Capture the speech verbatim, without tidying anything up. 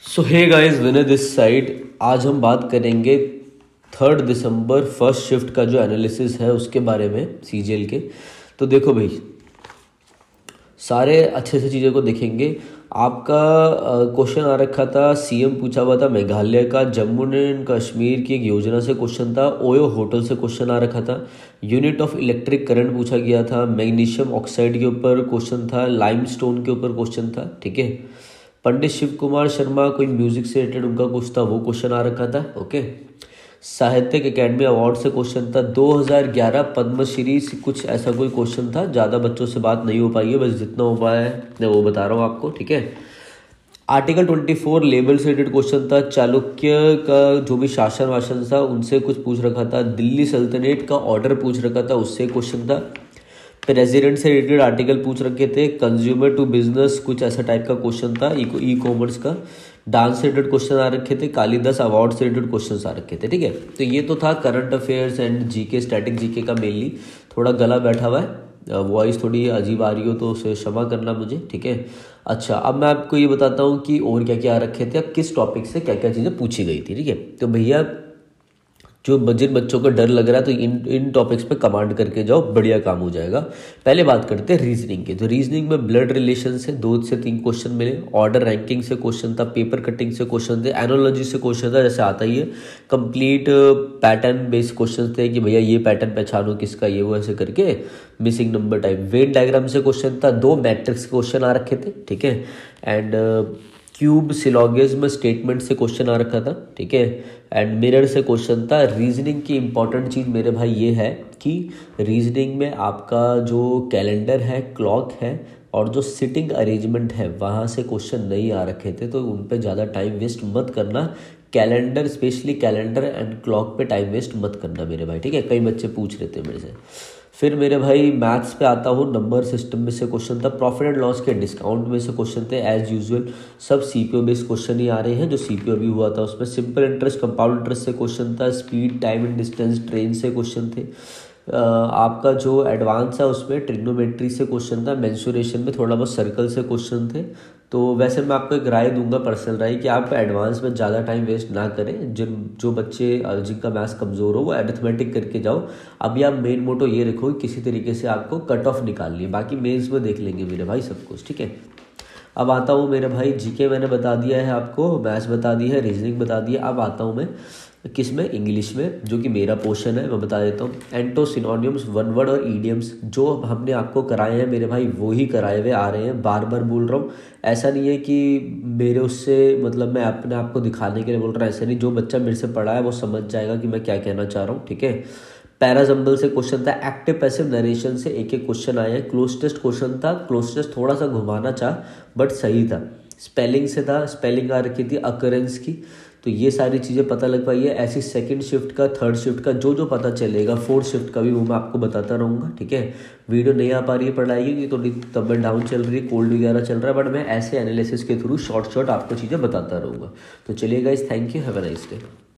So hey guys, Vinay this side. आज हम बात करेंगे थर्ड दिसंबर फर्स्ट शिफ्ट का जो एनालिसिस है उसके बारे में, सीजीएल के। तो देखो भाई, सारे अच्छे से चीज़ों को देखेंगे। आपका क्वेश्चन आ रखा था, सीएम पूछा हुआ था मेघालय का, जम्मू एंड कश्मीर की एक योजना से क्वेश्चन था, ओयो होटल से क्वेश्चन आ रखा था, यूनिट ऑफ इलेक्ट्रिक करंट पूछा गया था, मैग्नीशियम ऑक्साइड के ऊपर क्वेश्चन था, लाइमस्टोन के ऊपर क्वेश्चन था। ठीक है। पंडित शिव कुमार शर्मा, कोई म्यूजिक से रिलेटेड उनका कुछ था, वो क्वेश्चन आ रखा था। ओके। साहित्यिक एकेडमी अवार्ड से क्वेश्चन था, दो हज़ार ग्यारह पद्मश्री से कुछ ऐसा कोई क्वेश्चन था। ज़्यादा बच्चों से बात नहीं हो पाई है, बस जितना हो पाया है मैं वो बता रहा हूँ आपको। ठीक है। आर्टिकल चौबीस लेबल से रिलेटेड क्वेश्चन था, चालुक्य का जो भी शासन वासन था उनसे कुछ पूछ रखा था, दिल्ली सल्तनत का ऑर्डर पूछ रखा था, उससे क्वेश्चन था। प्रेसिडेंट से रिलेटेड आर्टिकल पूछ रखे थे, कंज्यूमर टू बिजनेस कुछ ऐसा टाइप का क्वेश्चन था, ई कॉमर्स का। डांस से रिलेटेड क्वेश्चन आ रखे थे, कालिदास अवार्ड से रिलेटेड क्वेश्चन आ रखे थे। ठीक है। तो ये तो था current affairs and GK, static GK का मेनली। थोड़ा गला बैठा हुआ है, वॉइस थोड़ी अजीब आ रही हो तो उसे क्षमा करना मुझे। ठीक है। अच्छा, अब मैं आपको ये बताता हूँ कि और क्या क्या आ रखे थे, अब किस टॉपिक से क्या क्या चीज़ें पूछी गई थी। ठीक है। तो भैया, जो जिन बच्चों को डर लग रहा है तो इन इन टॉपिक्स पे कमांड करके जाओ, बढ़िया काम हो जाएगा। पहले बात करते हैं रीजनिंग के। तो रीजनिंग में ब्लड रिलेशन से दो से तीन क्वेश्चन मिले, ऑर्डर रैंकिंग से क्वेश्चन था, पेपर कटिंग से क्वेश्चन थे, एनोलॉजी से क्वेश्चन था, जैसे आता ही है। कंप्लीट पैटर्न बेस्ड क्वेश्चन थे कि भैया ये पैटर्न पहचानो किसका, ये वो ऐसे करके। Missing number type, Venn diagram से क्वेश्चन था, दो मैट्रिक्स क्वेश्चन आ रखे थे। ठीक है। एंड क्यूब सिलोगिज्म स्टेटमेंट से क्वेश्चन आ रखा था। ठीक है। एंड मिरर से क्वेश्चन था। रीजनिंग की इंपॉर्टेंट चीज़ मेरे भाई ये है कि रीजनिंग में आपका जो कैलेंडर है, क्लॉक है और जो सिटिंग अरेंजमेंट है, वहाँ से क्वेश्चन नहीं आ रखे थे, तो उन पे ज़्यादा टाइम वेस्ट मत करना। Calendar, specially calendar and clock पे टाइम वेस्ट मत करना मेरे भाई। ठीक है। कई बच्चे पूछ रहे थे मेरे से। फिर मेरे भाई मैथ्स पे आता हूँ, नंबर सिस्टम में से क्वेश्चन था, प्रॉफिट एंड लॉस के डिस्काउंट में से क्वेश्चन थे। एज यूजुअल सब सीपीओ बेस्ड क्वेश्चन ही आ रहे हैं, जो सीपीओ भी हुआ था उसमें। सिंपल इंटरेस्ट, कंपाउंड इंटरेस्ट से क्वेश्चन था, speed, time and distance, train से क्वेश्चन थे। Uh, आपका जो एडवांस है उसमें ट्रिग्नोमेट्री से क्वेश्चन था, मेंसुरेशन में थोड़ा बहुत सर्कल से क्वेश्चन थे। तो वैसे मैं आपको एक राय दूंगा, पर्सनल राय, कि आप एडवांस में ज़्यादा टाइम वेस्ट ना करें। जिन जो बच्चे जिनका मैथ्स कमज़ोर हो वो अरिथमेटिक करके जाओ। अभी आप मेन मोटो ये रखो कि किसी तरीके से आपको कट ऑफ निकालनी है, बाकी मेंस में देख लेंगे मेरे भाई सब कुछ। ठीक है। अब आता हूँ मेरे भाई, जीके मैंने बता दिया है आपको, मैथ्स बता दिया है, रीजनिंग बता दिया। अब आता हूँ मैं किस में, इंग्लिश में, जो कि मेरा पोर्शन है, मैं बता देता हूँ। एंटो सिनोनिम्स, वन वर्ड और ईडियम्स जो हमने आपको कराए हैं मेरे भाई, वो ही कराए हुए आ रहे हैं। बार बार बोल रहा हूँ, ऐसा नहीं है कि मेरे उससे मतलब मैं अपने आप को दिखाने के लिए बोल रहा हूँ, ऐसा नहीं। जो बच्चा मेरे से पढ़ा है वो समझ जाएगा कि मैं क्या कहना चाह रहा हूँ। ठीक है। पैराजम्बल से क्वेश्चन था, एक्टिव पैसिव नरेशन से एक एक क्वेश्चन आया है। क्लोज टेस्ट क्वेश्चन था, क्लोज टेस्ट थोड़ा सा घुमाना चाह बट सही था। स्पेलिंग से था, स्पेलिंग आ रखी थी अकरेंस की। तो ये सारी चीज़ें पता लग पाई है। ऐसी सेकंड शिफ्ट का, थर्ड शिफ्ट का जो जो पता चलेगा, फोर्थ शिफ्ट का भी वो मैं आपको बताता रहूँगा। ठीक है। वीडियो नहीं आ पा रही है पढ़ाई की, थोड़ी तबियत डाउन चल रही है, कोल्ड वगैरह चल रहा है, बट मैं ऐसे एनालिसिस के थ्रू शॉर्ट शॉर्ट आपको चीज़ें बताता रहूँगा। तो चलिए guys, thank you, have a nice day.